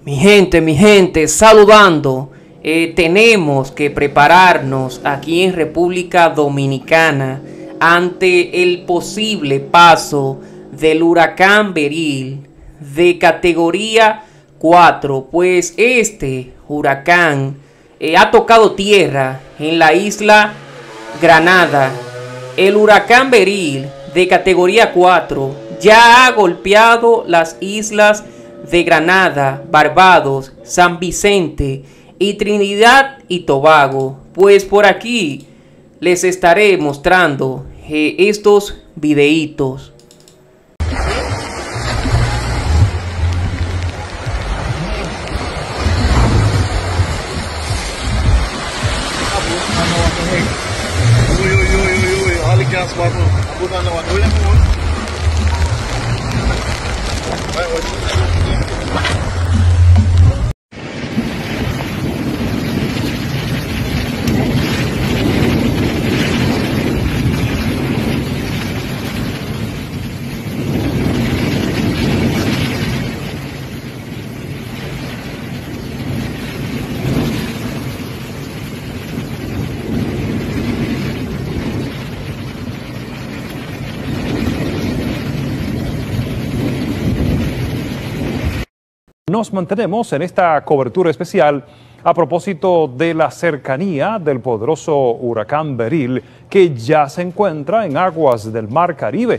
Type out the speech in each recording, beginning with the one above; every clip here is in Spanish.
Mi gente, saludando. Tenemos que prepararnos aquí en República Dominicana ante el posible paso del huracán Beryl de categoría 4, pues este huracán ha tocado tierra en la isla Granada. El huracán Beryl de categoría 4 ya ha golpeado las islas de Granada, Barbados, San Vicente y Trinidad y Tobago. Pues por aquí les estaré mostrando estos videitos. Nos mantenemos en esta cobertura especial a propósito de la cercanía del poderoso huracán Beryl, que ya se encuentra en aguas del Mar Caribe,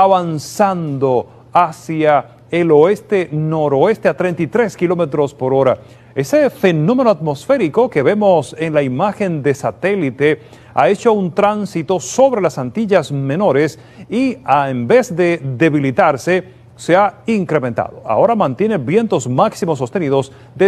avanzando hacia el oeste-noroeste a 33 kilómetros por hora. Ese fenómeno atmosférico que vemos en la imagen de satélite ha hecho un tránsito sobre las Antillas Menores y en vez de debilitarse, se ha incrementado. Ahora mantiene vientos máximos sostenidos de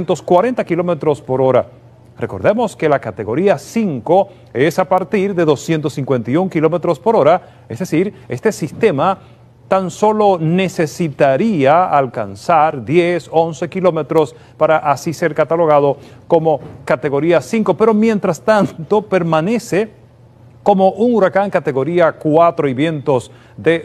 240 kilómetros por hora. Recordemos que la categoría 5 es a partir de 251 kilómetros por hora, es decir, este sistema tan solo necesitaría alcanzar 10, 11 kilómetros para así ser catalogado como categoría 5, pero mientras tanto permanece como un huracán categoría 4 y vientos de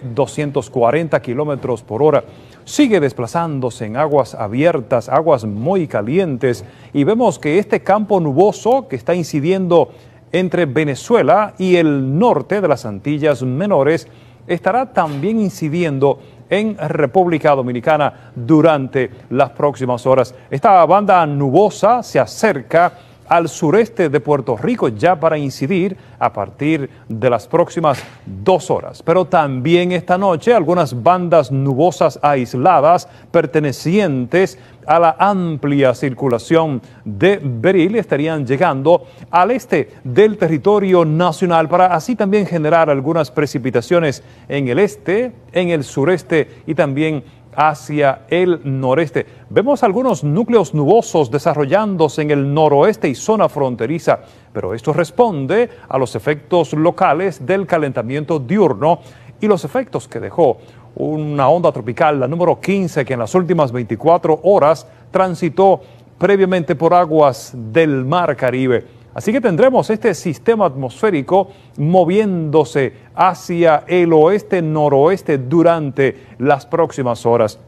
240 kilómetros por hora. Sigue desplazándose en aguas abiertas, aguas muy calientes, y vemos que este campo nuboso que está incidiendo entre Venezuela y el norte de las Antillas Menores estará también incidiendo en República Dominicana durante las próximas horas. Esta banda nubosa se acerca al sureste de Puerto Rico ya para incidir a partir de las próximas 2 horas. Pero también esta noche algunas bandas nubosas aisladas pertenecientes a la amplia circulación de Beryl estarían llegando al este del territorio nacional para así también generar algunas precipitaciones en el este, en el sureste y también hacia el noreste. Vemos algunos núcleos nubosos desarrollándose en el noroeste y zona fronteriza, pero esto responde a los efectos locales del calentamiento diurno y los efectos que dejó una onda tropical, la número 15, que en las últimas 24 horas transitó previamente por aguas del Mar Caribe. Así que tendremos este sistema atmosférico moviéndose hacia el oeste-noroeste durante las próximas horas.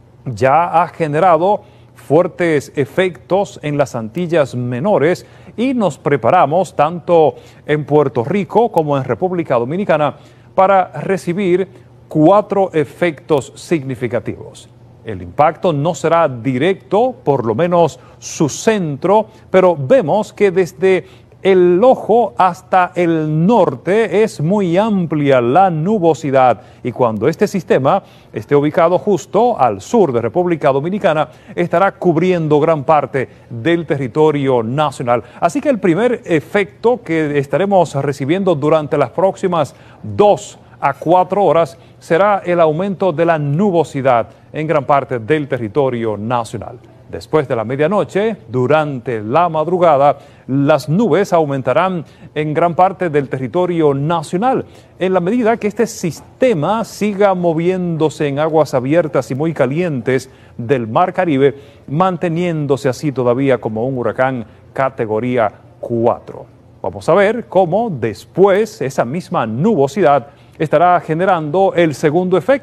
Ya ha generado fuertes efectos en las Antillas Menores y nos preparamos tanto en Puerto Rico como en República Dominicana para recibir 4 efectos significativos. El impacto no será directo, por lo menos su centro, pero vemos que desde el ojo hasta el norte es muy amplia la nubosidad, y cuando este sistema esté ubicado justo al sur de República Dominicana, estará cubriendo gran parte del territorio nacional. Así que el primer efecto que estaremos recibiendo durante las próximas 2 a 4 horas será el aumento de la nubosidad en gran parte del territorio nacional. Después de la medianoche, durante la madrugada, las nubes aumentarán en gran parte del territorio nacional, en la medida que este sistema siga moviéndose en aguas abiertas y muy calientes del Mar Caribe, manteniéndose así todavía como un huracán categoría 4. Vamos a ver cómo después esa misma nubosidad estará generando el segundo efecto,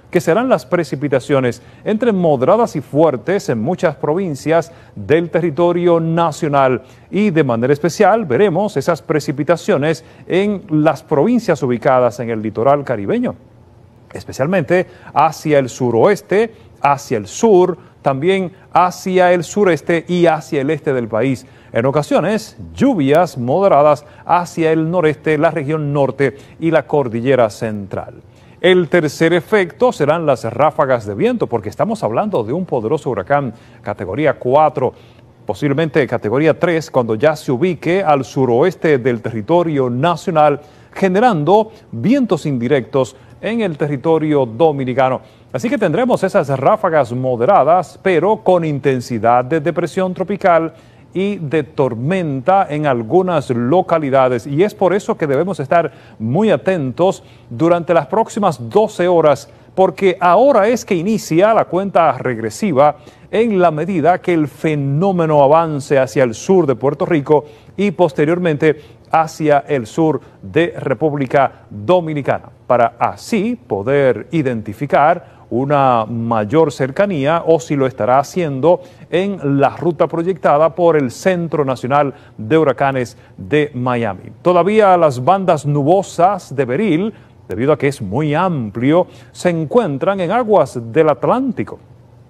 que serán las precipitaciones entre moderadas y fuertes en muchas provincias del territorio nacional. Y de manera especial veremos esas precipitaciones en las provincias ubicadas en el litoral caribeño, especialmente hacia el suroeste, hacia el sur, también hacia el sureste y hacia el este del país. En ocasiones, lluvias moderadas hacia el noreste, la región norte y la cordillera central. El tercer efecto serán las ráfagas de viento, porque estamos hablando de un poderoso huracán categoría 4, posiblemente categoría 3, cuando ya se ubique al suroeste del territorio nacional, generando vientos indirectos en el territorio dominicano. Así que tendremos esas ráfagas moderadas, pero con intensidad de depresión tropical y de tormenta en algunas localidades. Y es por eso que debemos estar muy atentos durante las próximas 12 horas, porque ahora es que inicia la cuenta regresiva en la medida que el fenómeno avance hacia el sur de Puerto Rico y posteriormente hacia el sur de República Dominicana, para así poder identificar una mayor cercanía, o si lo estará haciendo, en la ruta proyectada por el Centro Nacional de Huracanes de Miami. Todavía las bandas nubosas de Beryl, debido a que es muy amplio, se encuentran en aguas del Atlántico.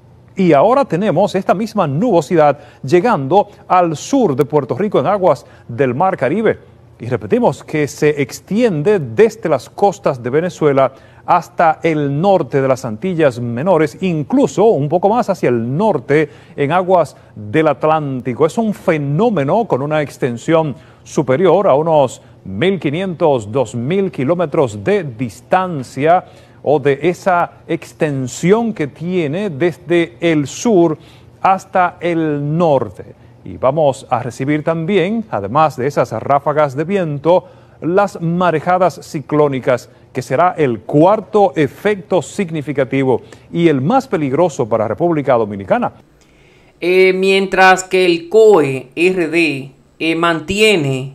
Y ahora tenemos esta misma nubosidad llegando al sur de Puerto Rico en aguas del Mar Caribe. Y repetimos que se extiende desde las costas de Venezuela hasta el norte de las Antillas Menores, incluso un poco más hacia el norte en aguas del Atlántico. Es un fenómeno con una extensión superior a unos 1.500, 2.000 kilómetros de distancia, o de esa extensión que tiene desde el sur hasta el norte. Y vamos a recibir también, además de esas ráfagas de viento, las marejadas ciclónicas, que será el cuarto efecto significativo y el más peligroso para República Dominicana. Mientras que el COE RD mantiene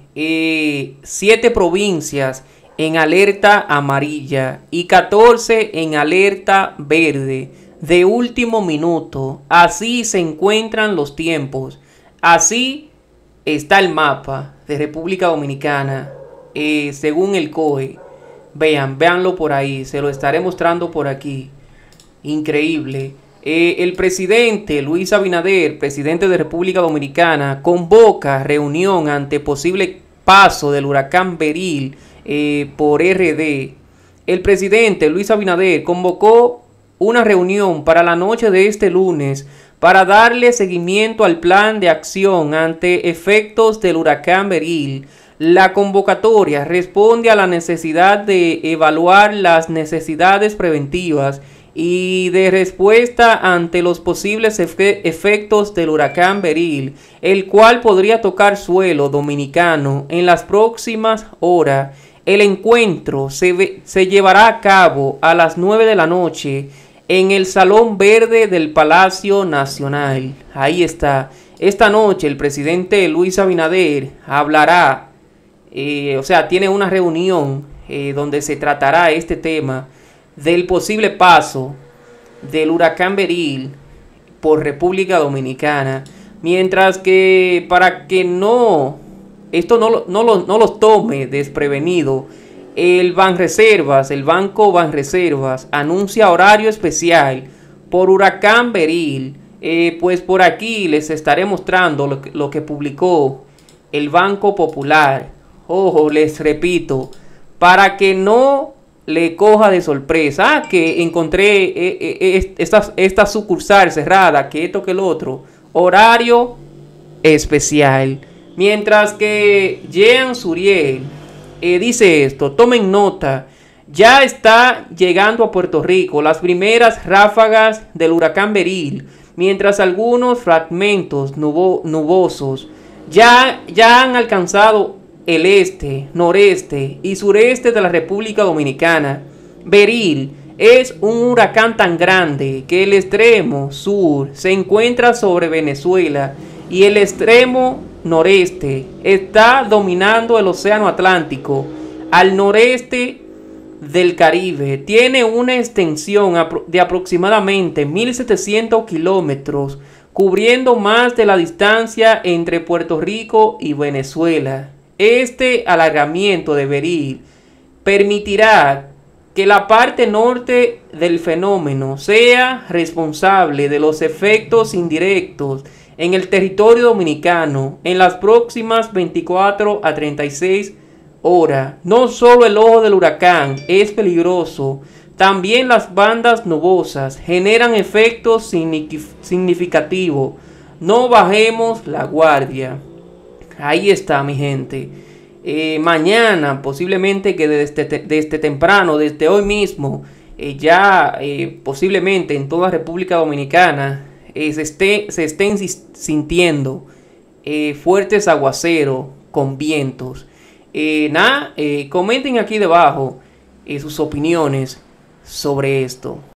7 provincias en alerta amarilla y 14 en alerta verde de último minuto. Así se encuentran los tiempos. Así está el mapa de República Dominicana, según el COE. Véanlo por ahí, se lo estaré mostrando por aquí. Increíble. El presidente Luis Abinader, presidente de República Dominicana, convoca reunión ante posible paso del huracán Beryl por RD. El presidente Luis Abinader convocó una reunión para la noche de este lunes para darle seguimiento al plan de acción ante efectos del huracán Beryl. La convocatoria responde a la necesidad de evaluar las necesidades preventivas y de respuesta ante los posibles efectos del huracán Beryl, el cual podría tocar suelo dominicano en las próximas horas. El encuentro se llevará a cabo a las 9 de la noche en el Salón Verde del Palacio Nacional. Ahí está. Esta noche el presidente Luis Abinader hablará, tiene una reunión donde se tratará este tema del posible paso del huracán Beryl por República Dominicana. Mientras que para que esto no los tome desprevenido, el Banco Banreservas anuncia horario especial por huracán Beryl. Pues por aquí les estaré mostrando lo que publicó el Banco Popular. Ojo, les repito, para que no le coja de sorpresa que encontré esta sucursal cerrada, que esto que el otro. Horario especial. Mientras que Jean Suriel dice esto, tomen nota, ya está llegando a Puerto Rico las primeras ráfagas del huracán Beryl, mientras algunos fragmentos nubosos ya han alcanzado el este, noreste y sureste de la República Dominicana. Beryl es un huracán tan grande que el extremo sur se encuentra sobre Venezuela y el extremo noreste está dominando el océano Atlántico. Al noreste del Caribe tiene una extensión de aproximadamente 1.700 kilómetros, cubriendo más de la distancia entre Puerto Rico y Venezuela. Este alargamiento de Beryl permitirá que la parte norte del fenómeno sea responsable de los efectos indirectos en el territorio dominicano en las próximas 24 a 36 horas. No solo el ojo del huracán es peligroso, también las bandas nubosas generan efectos significativos. No bajemos la guardia. Ahí está, mi gente. Mañana, posiblemente que desde temprano, desde hoy mismo, posiblemente en toda República Dominicana se estén sintiendo fuertes aguaceros con vientos. Comenten aquí debajo sus opiniones sobre esto.